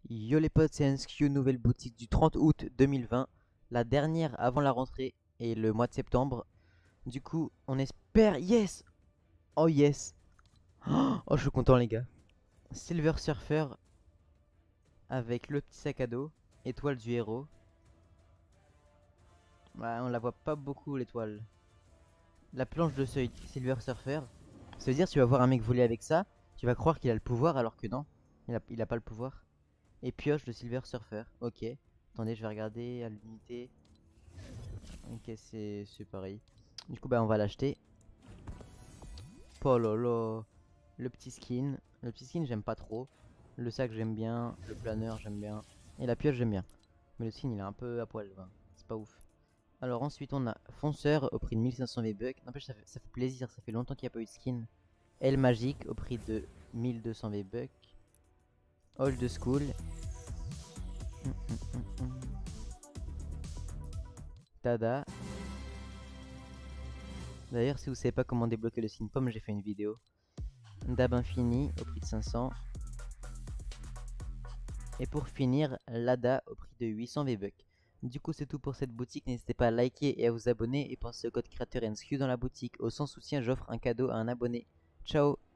Yo les potes, c'est NSQ, nouvelle boutique du 30 août 2020, la dernière avant la rentrée et le mois de septembre. Du coup, on espère, yes! Oh yes! Oh, je suis content les gars. Silver Surfer avec le petit sac à dos, étoile du héros. Ouais, on la voit pas beaucoup l'étoile. La planche de seuil Silver Surfer, ça veut dire que tu vas voir un mec voler avec ça, tu vas croire qu'il a le pouvoir alors que non, il a pas le pouvoir. Et pioche de Silver Surfer, ok. Attendez, je vais regarder à l'unité. Ok, c'est pareil. Du coup, bah, on va l'acheter. Oh lolo. Le petit skin. Le petit skin, j'aime pas trop. Le sac, j'aime bien. Le planeur, j'aime bien. Et la pioche, j'aime bien. Mais le skin, il est un peu à poil. Enfin, c'est pas ouf. Alors, ensuite, on a Fonceur au prix de 1500 V-Bucks. N'empêche, ça fait plaisir. Ça fait longtemps qu'il n'y a pas eu de skin. Elle Magique au prix de 1200 V-Bucks. Old School. Tada. D'ailleurs, si vous savez pas comment débloquer le skin pomme, j'ai fait une vidéo. Dab Infini au prix de 500. Et pour finir, l'ADA au prix de 800 V-Bucks. Du coup, c'est tout pour cette boutique. N'hésitez pas à liker et à vous abonner. Et pensez au code créateur NSQ dans la boutique. Au sans soutien, j'offre un cadeau à un abonné. Ciao!